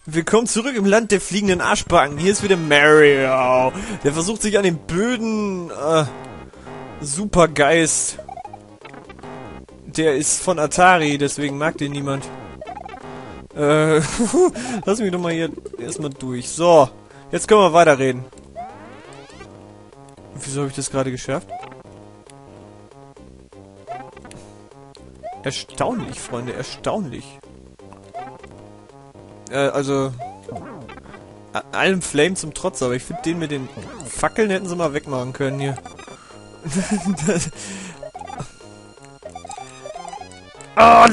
Willkommen zurück im Land der fliegenden Arschbacken. Hier ist wieder Mario. Der versucht sich an den blöden Supergeist. Der ist von Atari, deswegen mag den niemand. Lass mich doch mal hier erstmal durch. So, jetzt können wir weiterreden. Wieso habe ich das gerade geschafft? Erstaunlich, Freunde, erstaunlich. Also allem Flame zum Trotz, aber ich finde den mit den Fackeln hätten sie mal wegmachen können hier. Oh,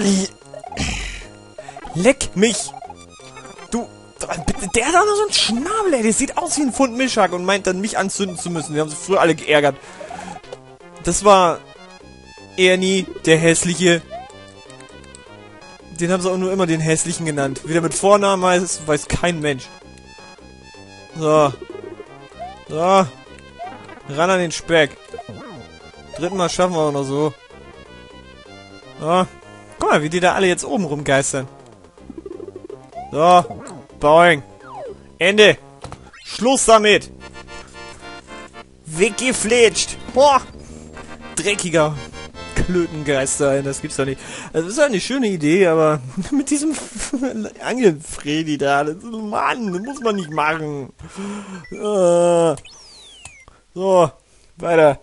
leck mich! Du, der hat auch noch so einen Schnabel, ey, der sieht aus wie ein Pfund Mischhack und meint dann mich anzünden zu müssen. Wir haben sich früher alle geärgert. Das war Ernie, der Hässliche. Den haben sie auch nur immer den Hässlichen genannt. Wie der mit Vornamen heißt, weiß kein Mensch. So. So. Ran an den Speck. Dritten Mal schaffen wir auch noch so. So. Guck mal, wie die da alle jetzt oben rumgeistern. So. Boing. Ende. Schluss damit. Weggeflitscht. Boah. Dreckiger Klötengeister, das gibt's doch nicht. Also, das ist eine schöne Idee, aber mit diesem Angelfredi da, das, Mann, das muss man nicht machen. So, weiter.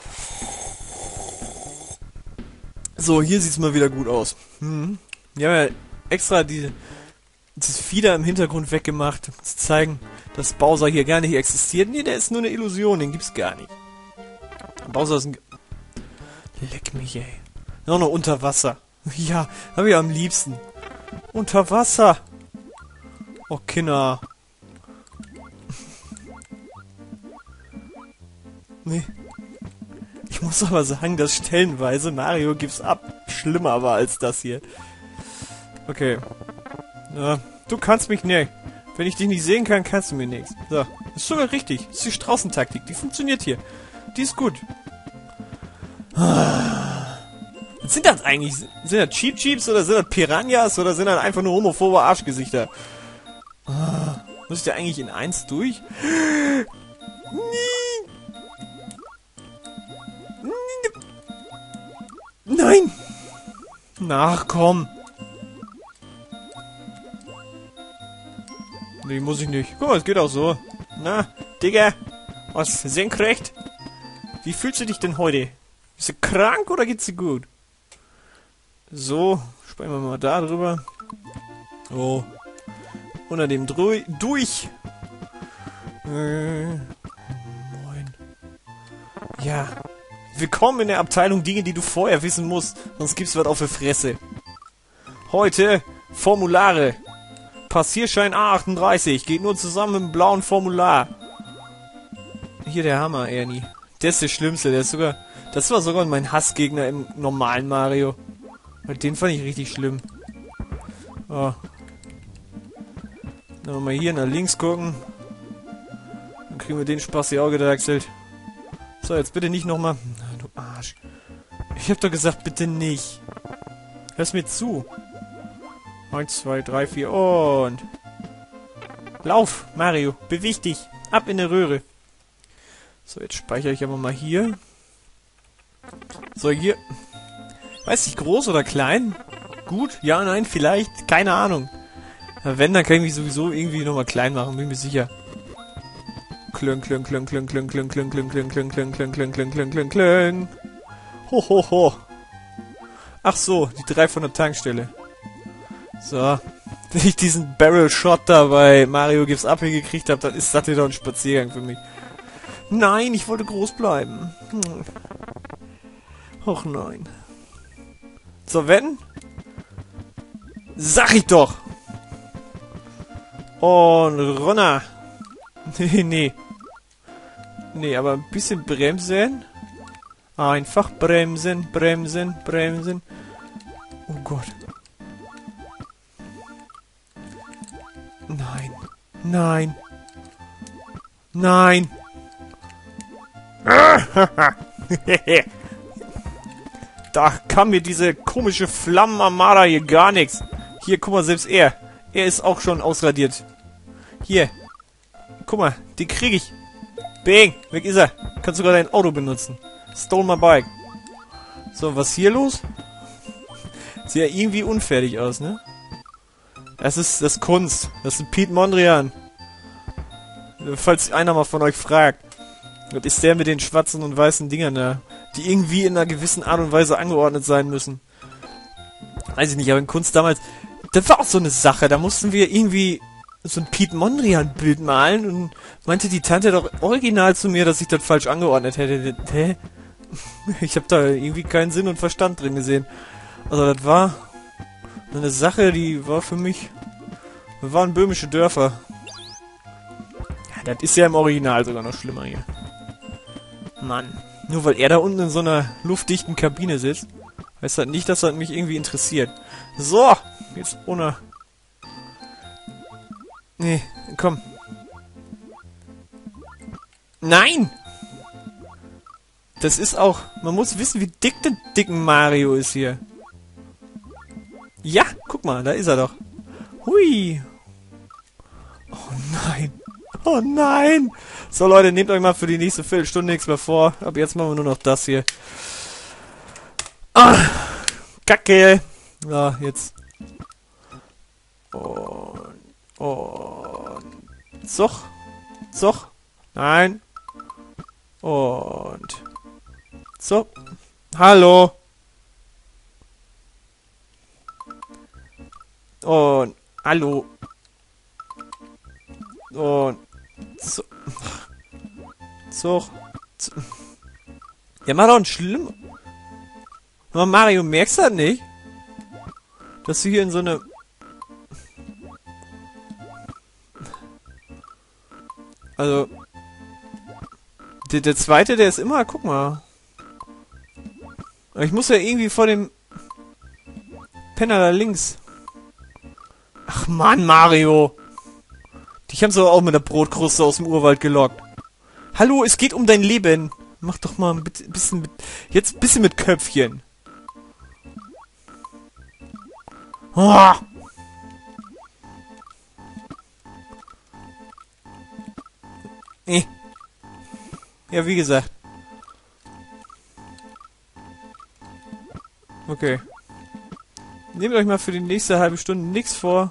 So, hier sieht's mal wieder gut aus. Wir haben ja extra dieses Fieder im Hintergrund weggemacht, um zu zeigen, dass Bowser hier gar nicht existiert. Nee, der ist nur eine Illusion, den gibt's gar nicht. Bowser ist ein... Leck mich, ey. Auch noch unter Wasser. Ja, hab ich am liebsten. Unter Wasser. Oh, Kinder. Nee. Ich muss aber sagen, dass stellenweise Mario Gives Up schlimmer war als das hier. Okay. Ja, du kannst mich nicht. Wenn ich dich nicht sehen kann, kannst du mir nichts. So. Das ist sogar richtig. Das ist die Straußentaktik. Die funktioniert hier. Die ist gut. Was sind das eigentlich? Sind das Cheap Cheeps oder sind das Piranhas oder sind das einfach nur homophobe Arschgesichter? Muss ich da eigentlich in eins durch? Nein! Ach komm! Nee, muss ich nicht. Guck mal, es geht auch so. Na, Digga! Was, senkrecht? Wie fühlst du dich denn heute? Bist du krank oder geht's dir gut? So, springen wir mal da drüber. Oh. Unter dem durch. Moin. Ja. Willkommen in der Abteilung Dinge, die du vorher wissen musst, sonst gibt's was auf die Fresse. Heute Formulare. Passierschein A38 geht nur zusammen mit dem blauen Formular. Hier der Hammer, Ernie. Der ist der Schlimmste, der ist sogar... Das war sogar mein Hassgegner im normalen Mario. Den fand ich richtig schlimm. Oh. Dann mal hier nach links gucken. Dann kriegen wir den Spaß hier auch gedeichselt. So, jetzt bitte nicht nochmal... Du Arsch. Ich hab doch gesagt, bitte nicht. Hör's mir zu. 1, 2, 3, 4 und... Lauf, Mario. Beweg dich. Ab in der Röhre. So, jetzt speichere ich aber mal hier. So, hier. Weiß nicht, groß oder klein? Gut? Ja, nein, vielleicht? Keine Ahnung. Wenn, dann kann ich mich sowieso irgendwie nochmal klein machen, bin mir sicher. Klöng, klöng, klöng, klöng, klöng, klöng, klöng, klöng, klöng, klöng, klöng, klöng, klöng, klöng, klöng, klöng, klöng. Ho, ho, ho. Ach so, die 3 von der Tankstelle. So. Wenn ich diesen Barrel Shot da bei Mario Gives Up hingekriegt habe, dann ist das hier doch ein Spaziergang für mich. Nein, ich wollte groß bleiben. Och nein. So, wenn? Sag ich doch! Und runter! Nee, nee. Nee, aber ein bisschen bremsen. Einfach bremsen, bremsen, bremsen. Oh Gott. Nein. Nein. Nein. Da kann mir diese komische Flammenarmada hier gar nichts. Hier, guck mal, selbst er Er ist auch schon ausradiert. Hier. Guck mal, den krieg ich. Bing, weg ist er. Kannst sogar dein Auto benutzen. Stole my bike. So, was ist hier los? Sieht ja irgendwie unfertig aus, ne? Das ist Kunst. Das ist Pete Mondrian. Falls einer mal von euch fragt. Das ist der mit den schwarzen und weißen Dingern da. Die irgendwie in einer gewissen Art und Weise angeordnet sein müssen. Weiß ich nicht, aber in Kunst damals... Das war auch so eine Sache. Da mussten wir irgendwie so ein Pete Mondrian-Bild malen und meinte die Tante doch original zu mir, dass ich das falsch angeordnet hätte. Hä? Ich habe da irgendwie keinen Sinn und Verstand drin gesehen. Also das war eine Sache, die war für mich... Wir waren böhmische Dörfer. Ja, das ist ja im Original sogar noch schlimmer hier. Mann. Nur weil er da unten in so einer luftdichten Kabine sitzt, heißt das nicht, dass das mich irgendwie interessiert. So! Jetzt ohne... Nee, komm. Nein! Das ist auch... Man muss wissen, wie dick der dicken Mario ist hier. Ja, guck mal, da ist er doch. Hui! Oh nein! Oh nein! So Leute, nehmt euch mal für die nächste Viertelstunde nichts mehr vor. Ab jetzt machen wir nur noch das hier. Ah! Kacke! Ja, jetzt. Und... Zoch! Zoch! Nein! Und... So. Hallo! Und... Hallo! Und... So. So. Ja, mach doch ein schlimm. Aber Mario, merkst du das nicht? Dass du hier in so eine... Also... Der zweite, der ist immer... Guck mal. Ich muss ja irgendwie vor dem... Penner da links. Ach Mann, Mario! Dich haben sie auch mit der Brotkruste aus dem Urwald gelockt. Hallo, es geht um dein Leben. Mach doch mal ein bisschen mit... Jetzt ein bisschen mit Köpfchen. Oh. Ja, wie gesagt. Okay. Nehmt euch mal für die nächste halbe Stunde nichts vor.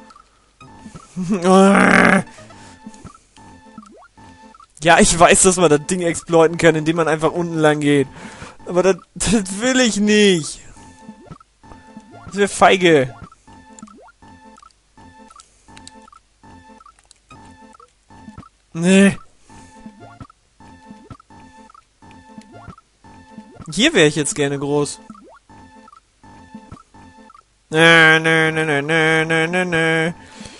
Ja, ich weiß, dass man das Ding exploiten kann, indem man einfach unten lang geht. Aber das will ich nicht. Das wäre feige. Nee. Hier wäre ich jetzt gerne groß. Nee.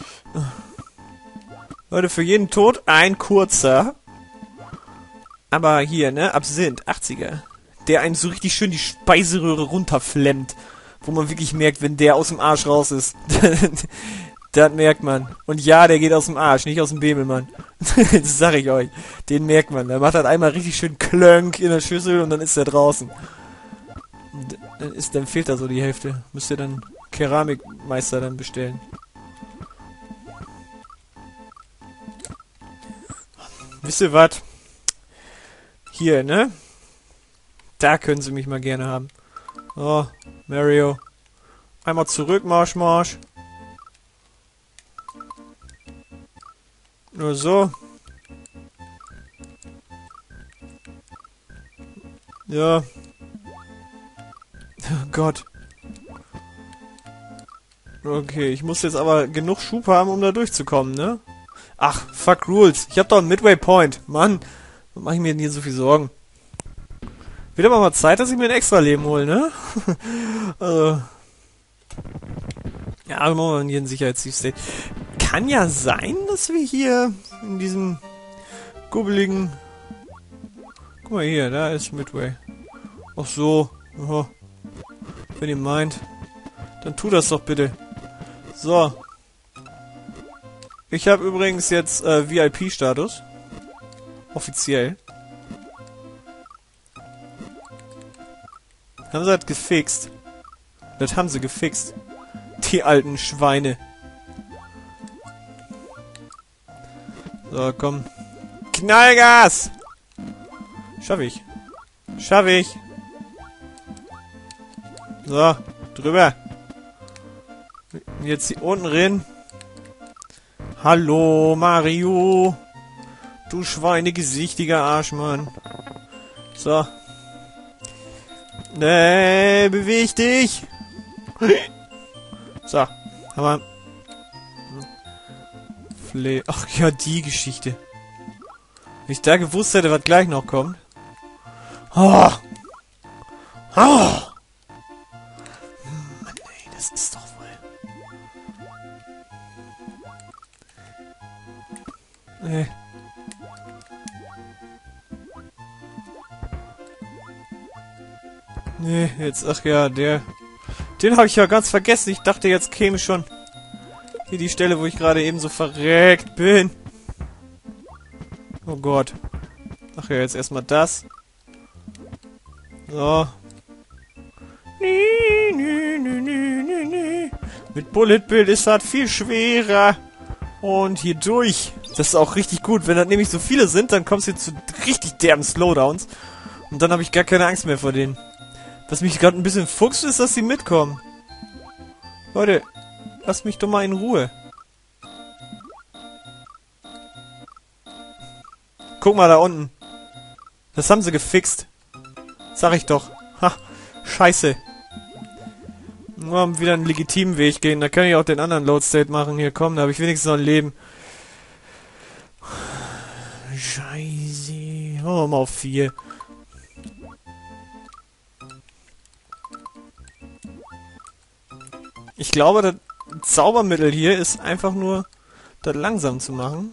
Leute, für jeden Tod ein kurzer. Aber hier, ne? Absinth, 80er. Der einem so richtig schön die Speiseröhre runterflemmt. Wo man wirklich merkt, wenn der aus dem Arsch raus ist. Das merkt man. Und ja, der geht aus dem Arsch, nicht aus dem Bämelmann. Das sag ich euch. Den merkt man. Der macht halt einmal richtig schön Klönk in der Schüssel und dann ist er draußen. Und dann fehlt da so die Hälfte. Müsst ihr dann Keramikmeister dann bestellen. Wisst ihr was? Hier, ne? Da können sie mich mal gerne haben. Oh, Mario. Einmal zurück, Marsch. Nur so. Ja. Oh Gott. Okay, ich muss jetzt aber genug Schub haben, um da durchzukommen, ne? Ach, fuck rules. Ich hab doch einen Midway Point. Mann, warum mach ich mir denn hier so viel Sorgen? Wird aber mal Zeit, dass ich mir ein extra Leben hole, ne? Also. Ja, wir machen hier einen Sicherheits-State. Kann ja sein, dass wir hier in diesem gubbeligen... Guck mal hier, da ist Midway. Ach so. Aha. Wenn ihr meint, dann tu das doch bitte. So. Ich habe übrigens jetzt VIP-Status. Offiziell. Haben sie das gefixt? Das haben sie gefixt. Die alten Schweine. So, komm. Knallgas! Schaff ich. Schaff ich. So, drüber. Jetzt hier unten rein. Hallo, Mario. Du schweinegesichtiger Arschmann. So. Nee, beweg dich. So, haben wir. Ach ja, die Geschichte. Wenn ich da gewusst hätte, was gleich noch kommt. Oh. Oh. Mann, ey, das ist doch wohl. Nee. Nee, jetzt, ach ja, den habe ich ja ganz vergessen. Ich dachte, jetzt käme schon hier die Stelle, wo ich gerade eben so verreckt bin. Oh Gott. Ach ja, jetzt erstmal das. So. Mit Bullet Bill ist das viel schwerer. Und hier durch. Das ist auch richtig gut. Wenn das nämlich so viele sind, dann kommst du zu richtig derben Slowdowns. Und dann habe ich gar keine Angst mehr vor denen. Was mich gerade ein bisschen fuchst, ist, dass sie mitkommen. Leute, lasst mich doch mal in Ruhe. Guck mal da unten. Das haben sie gefixt. Sag ich doch. Ha, scheiße. Nur wieder einen legitimen Weg gehen. Da kann ich auch den anderen Load State machen. Hier, komm, da habe ich wenigstens noch ein Leben. Scheiße. Oh, mal auf 4. Ich glaube, das Zaubermittel hier ist einfach nur, das langsam zu machen.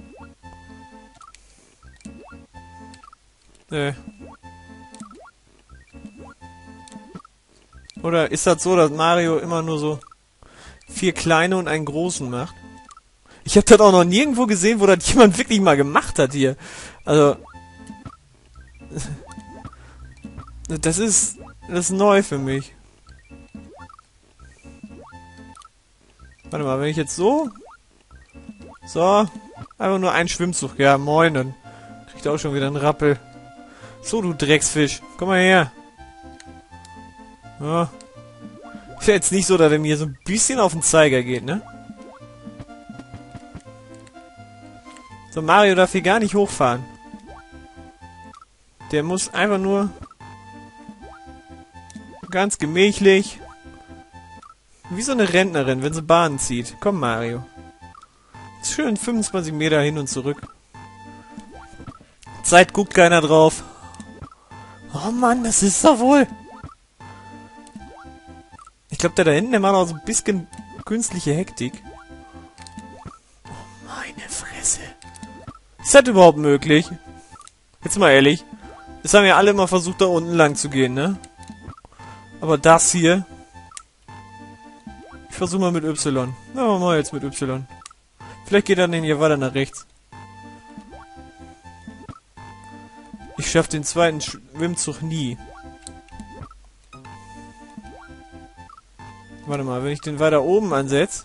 Oder ist das so, dass Mario immer nur so 4 kleine und einen großen macht? Ich habe das auch noch nirgendwo gesehen, wo das jemand wirklich mal gemacht hat hier. Also... Das ist neu für mich. Warte mal, wenn ich jetzt so... So... Einfach nur einen Schwimmzug. Ja, moin, dann kriegt er auch schon wieder einen Rappel. So, du Drecksfisch. Komm mal her. Ja. Ist ja jetzt nicht so, dass er mir so ein bisschen auf den Zeiger geht, ne? So, Mario darf hier gar nicht hochfahren. Der muss einfach nur... ganz gemächlich... Wie so eine Rentnerin, wenn sie Bahnen zieht. Komm, Mario. Schön 25 Meter hin und zurück. Zeit guckt keiner drauf. Oh Mann, das ist doch wohl... Ich glaube, der da hinten, der macht auch so ein bisschen künstliche Hektik. Oh, meine Fresse. Ist das überhaupt möglich? Jetzt mal ehrlich. Das haben ja alle immer versucht, da unten lang zu gehen, ne? Aber das hier... Ich versuche mal mit Y. Na, mal jetzt mit Y. Vielleicht geht er dann hier weiter nach rechts. Ich schaffe den zweiten Schwimmzug nie. Warte mal, wenn ich den weiter oben ansetze...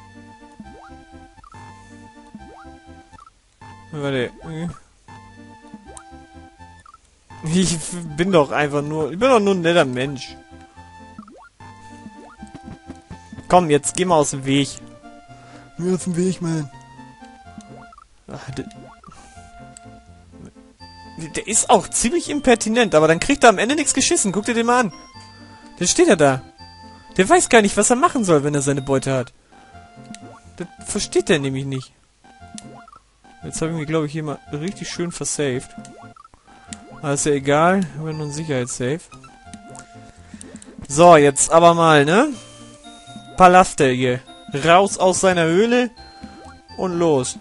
Warte. Ich bin doch einfach nur... Ich bin doch nur ein netter Mensch. Komm, jetzt geh mal aus dem Weg. Geh aus dem Weg, Mann. Ach, der ist auch ziemlich impertinent, aber dann kriegt er am Ende nichts geschissen. Guck dir den mal an. Der steht ja da. Der weiß gar nicht, was er machen soll, wenn er seine Beute hat. Das versteht er nämlich nicht. Jetzt habe ich mich, glaube ich, hier mal richtig schön versaved. Aber ist ja egal. Wir haben nur ein Sicherheitssave. So, jetzt aber mal, ne? Palaster hier. Raus aus seiner Höhle. Und los.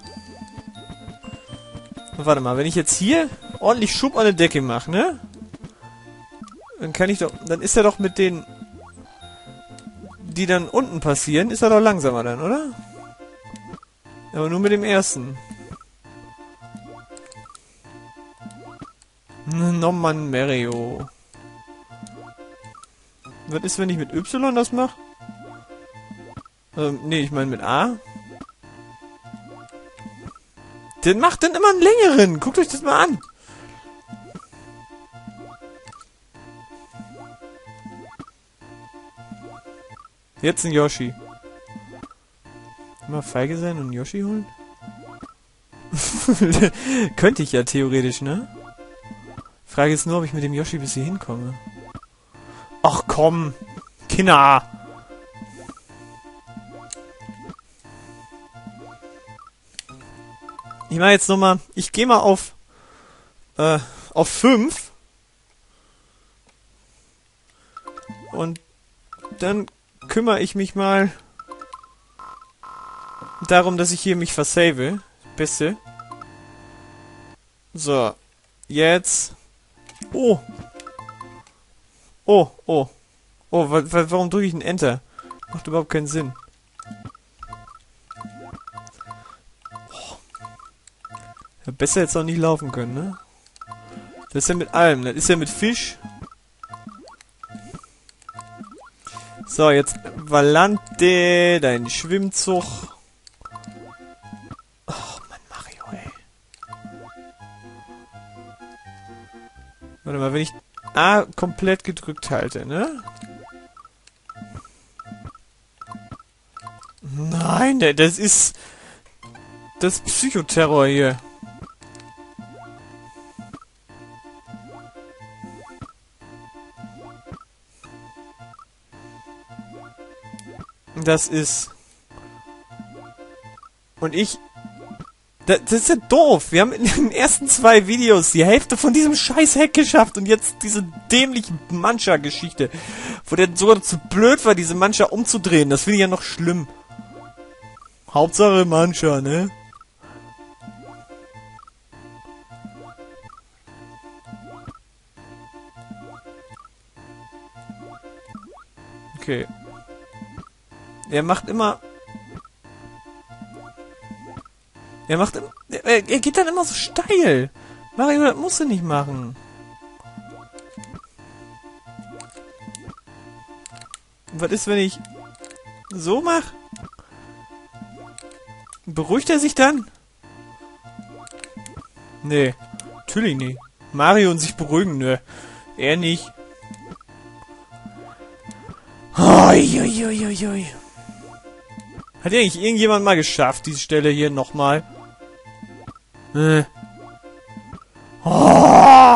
Warte mal, wenn ich jetzt hier ordentlich Schub an der Decke mache, ne? Dann kann ich doch... Dann ist er doch mit den... Die dann unten passieren, ist er doch langsamer dann, oder? Aber nur mit dem ersten. No Mann, Mario. Was ist, wenn ich mit Y das mache? Nee, ich meine mit A. Der macht dann immer einen längeren. Guckt euch das mal an. Jetzt ein Yoshi. Mal feige sein und einen Yoshi holen? Könnte ich ja theoretisch, ne? Frage ist nur, ob ich mit dem Yoshi bis hier hinkomme. Ach komm! Kinder! Ich mach jetzt nochmal... Ich gehe mal auf 5. Und dann kümmere ich mich mal darum, dass ich hier mich versave. Beste. So. Jetzt. Oh. Oh, oh. Oh, warum drücke ich ein Enter? Macht überhaupt keinen Sinn. Oh. Ja, besser jetzt auch nicht laufen können, ne? Das ist ja mit allem. Das ist ja mit Fisch. So, jetzt Valante, dein Schwimmzug. Oh, Mann, Mario, ey. Warte mal, wenn ich A komplett gedrückt halte, ne? Nein, das ist... Das ist Psychoterror hier. Das ist... Und ich... Das ist ja doof. Wir haben in den ersten 2 Videos die Hälfte von diesem scheiß Hack geschafft und jetzt diese dämliche Mancha-Geschichte, wo der sogar zu blöd war, diese Mancha umzudrehen. Das finde ich ja noch schlimm. Hauptsache Mancha, ne? Okay. Er macht immer... Er geht dann immer so steil. Mario, das musst du nicht machen. Und was ist, wenn ich so mache? Beruhigt er sich dann? Nee, natürlich nicht. Mario und sich beruhigen, nö. Er nicht. Oi, oi, oi, oi, oi. Hat eigentlich irgendjemand mal geschafft, diese Stelle hier nochmal? Oh!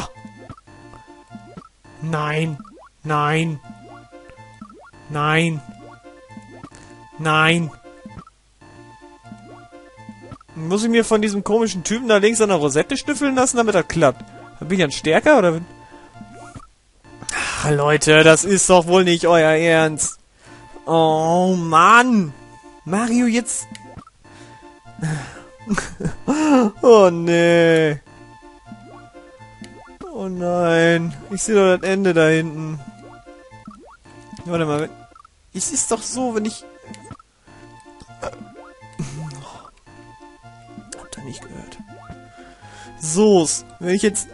Nein. Nein. Nein. Nein. Muss ich mir von diesem komischen Typen da links an der Rosette schnüffeln lassen, damit das klappt? Bin ich dann stärker, oder? Ach, Leute, das ist doch wohl nicht euer Ernst. Oh, Mann. Mario, jetzt... Oh, nee. Oh, nein. Ich sehe doch das Ende da hinten. Warte mal. Es ist doch so, wenn ich... Habt ihr nicht gehört. So, wenn ich jetzt...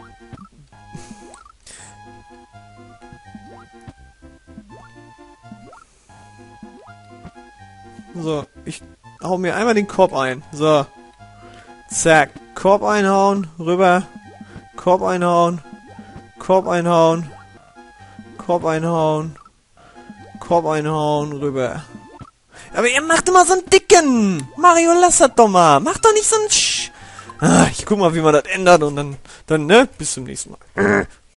So, ich hau mir einmal den Korb ein. So. Zack. Korb einhauen, rüber. Korb einhauen. Korb einhauen. Korb einhauen. Korb einhauen, rüber. Aber er macht immer so einen dicken. Mario, lass das doch mal. Mach doch nicht so einen ich guck mal, wie man das ändert und dann, ne? Bis zum nächsten Mal.